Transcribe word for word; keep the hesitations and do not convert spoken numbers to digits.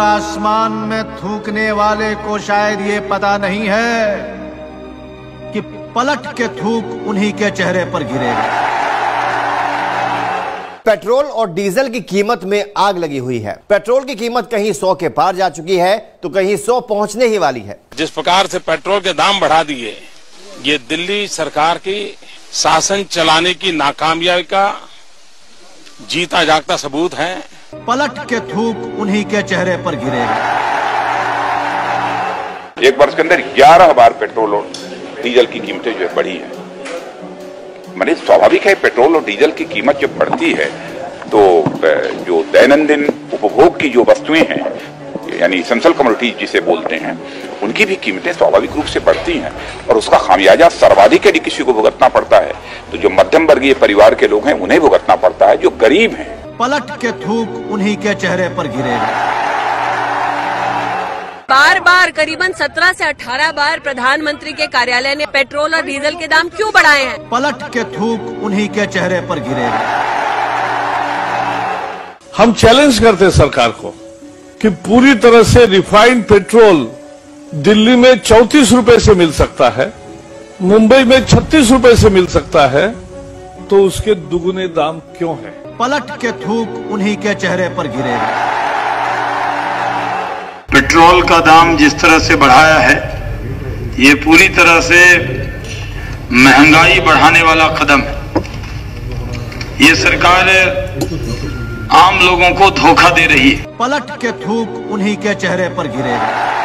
आसमान में थूकने वाले को शायद ये पता नहीं है कि पलट के थूक उन्हीं के चेहरे पर गिरेगा। पेट्रोल और डीजल की कीमत में आग लगी हुई है। पेट्रोल की कीमत कहीं सौ के पार जा चुकी है तो कहीं सौ पहुंचने ही वाली है। जिस प्रकार से पेट्रोल के दाम बढ़ा दिए, ये दिल्ली सरकार की शासन चलाने की नाकामयाबी का जीता जागता सबूत है। पलट के थूक उन्हीं के चेहरे पर गिरेगा। एक वर्ष के अंदर ग्यारह बार पेट्रोल और डीजल की कीमतें जो है बढ़ी है। माने स्वाभाविक है, पेट्रोल और डीजल की कीमत जब बढ़ती है तो जो दैनंदिन उपभोग की जो वस्तुएं हैं, यानी एसेंशियल कमोडिटीज जिसे बोलते हैं, उनकी भी कीमतें स्वाभाविक रूप से बढ़ती हैं और उसका खामियाजा सर्वाधिक यदि किसी को भुगतना पड़ता है तो जो मध्यम वर्गीय परिवार के लोग हैं उन्हें भुगतना पड़ता है, जो गरीब हैं। पलट के थूक उन्हीं के चेहरे पर गिरेगा। बार बार करीबन सत्रह से अठारह बार प्रधानमंत्री के कार्यालय ने पेट्रोल और डीजल के दाम क्यों बढ़ाए हैं? पलट के थूक उन्हीं के चेहरे पर गिरेगा। हम चैलेंज करते हैं सरकार को कि पूरी तरह से रिफाइंड पेट्रोल दिल्ली में चौंतीस रुपए से मिल सकता है, मुंबई में छत्तीस रुपए से मिल सकता है, तो उसके दुगुने दाम क्यों है? पलट के थूक उन्हीं के चेहरे पर गिरेगा। पेट्रोल का दाम जिस तरह से बढ़ाया है, ये पूरी तरह से महंगाई बढ़ाने वाला कदम है। ये सरकार आम लोगों को धोखा दे रही है। पलट के थूक उन्हीं के चेहरे पर गिरेगा।